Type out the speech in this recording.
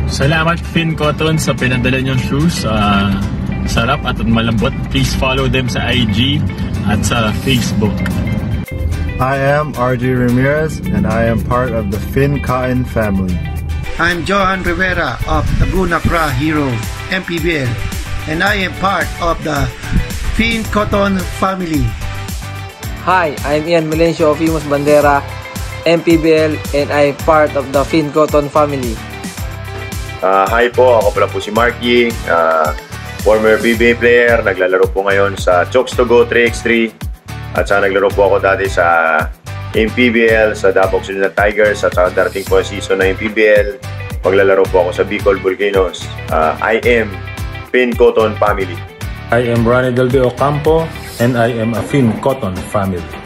Salamat Finn Cotton sa pinadala niyong shoes. Sarap at malambot. Please follow them sa IG at sa Facebook. I am RJ Ramirez and I am part of the Finn Cotton family. I'm Johan Rivera of Laguna Pra Hero, MPBL, and I am part of the Finn Cotton family. Hi, I'm Ian Melencio of Imus Bandera, MPBL, and I'm part of the Finn Cotton family. Hi po, ako pala po si Marky, former PBA player, naglalaro po ngayon sa Chokes to Go 3x3 at naglaro po ako dati sa MPBL, sa Davao Occidental Tigers at darating po ang season ng MPBL, maglalaro po ako sa Bicol Volcanoes. I am Finn Cotton family. I am Ronnie Del De Ocampo and I am a Finn Cotton family.